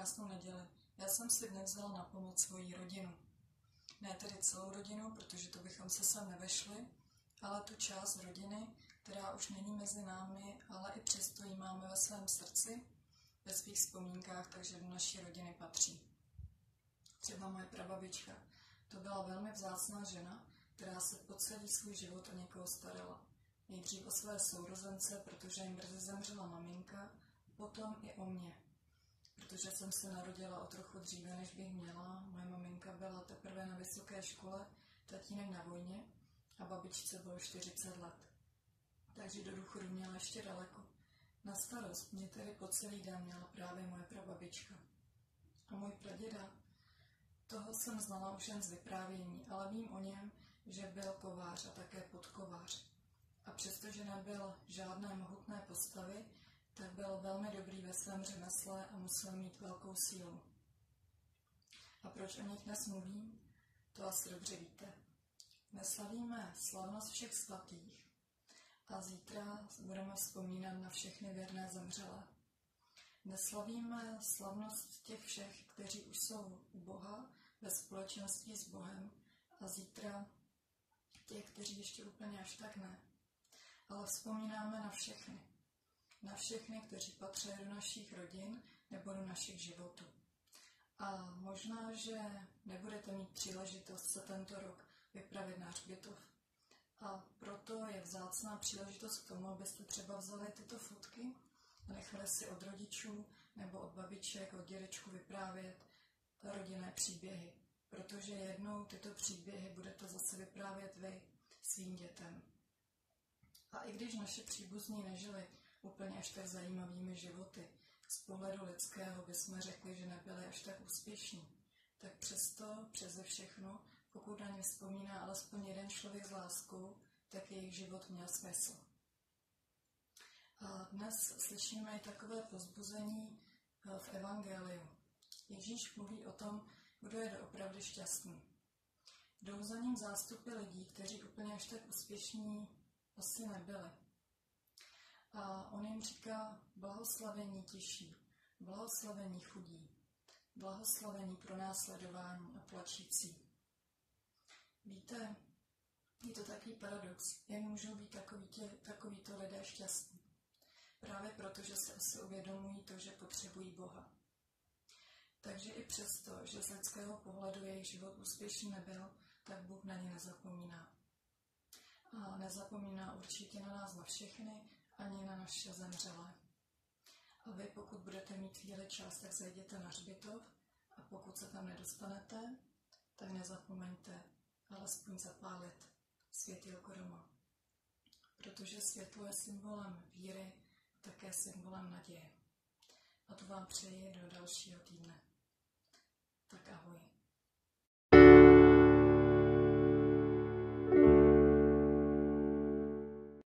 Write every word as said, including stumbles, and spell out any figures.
krásnou neděli. Já jsem si dnes vzala na pomoc svoji rodinu. Ne tedy celou rodinu, protože to bychom se sem nevešli, ale tu část rodiny, která už není mezi námi, ale i přesto ji máme ve svém srdci, ve svých vzpomínkách, takže do naší rodiny patří. Třeba moje prababička. To byla velmi vzácná žena, která se po celý svůj život o někoho starala. Nejdřív o své sourozence, protože jim brzy zemřela maminka, potom i o mě. Protože jsem se narodila o trochu dříve, než bych měla. Moje maminka byla teprve na vysoké škole, tatínek na vojně a babičce bylo čtyřicet let. Takže do důchodu měla ještě daleko. Na starost mě tedy po celý den měla právě moje prababička. A můj praděda, toho jsem znala už jen z vyprávění, ale vím o něm, že byl kovář a také podkovář. A přestože nebyl žádné mohutné postavy, tak byl velmi dobrý ve svém řemesle a musel mít velkou sílu. A proč o nich dnes mluvím? To asi dobře víte. Dnes slavíme slavnost všech svatých a zítra budeme vzpomínat na všechny věrné zemřelé. Dnes slavíme slavnost těch všech, kteří už jsou u Boha, ve společenství s Bohem, a zítra těch, kteří ještě úplně až tak ne. Ale vzpomínáme na všechny. Na všechny, kteří patří do našich rodin nebo do našich životů. A možná, že nebudete mít příležitost se tento rok vypravit na hřbitov. A proto je vzácná příležitost k tomu, abyste třeba vzali tyto fotky a nechali si od rodičů nebo od babiček, od dědečků vyprávět rodinné příběhy. Protože jednou tyto příběhy budete zase vyprávět vy svým dětem. A i když naše příbuzní nežili úplně až tak zajímavými životy, z pohledu lidského bychom řekli, že nebyli až tak úspěšní, tak přesto, přeze všechno, pokud na ně vzpomíná alespoň jeden člověk s láskou, tak jejich život měl smysl. A dnes slyšíme i takové povzbuzení v Evangeliu. Ježíš mluví o tom, kdo je doopravdy šťastný. Jdou za ním zástupy lidí, kteří úplně až tak úspěšní asi nebyli. A on jim říká, blahoslavení tiší, blahoslavení chudí, blahoslavení pro následování a plačící. Víte, je to takový paradox, jak můžou být takový tě, takovýto lidé šťastní. Právě proto, že se asi uvědomují to, že potřebují Boha. Takže i přesto, že z lidského pohledu jejich život úspěšný nebyl, tak Bůh na ně nezapomíná. A nezapomíná určitě na nás na všechny, ani na naše zemřelé. A vy, pokud budete mít chvíli čas, tak zajděte na hřbitov a pokud se tam nedostanete, tak nezapomeňte alespoň zapálit světýlko doma. Protože světlo je symbolem víry, také symbolem naděje. A to vám přeji do dalšího týdne. Tak ahoj.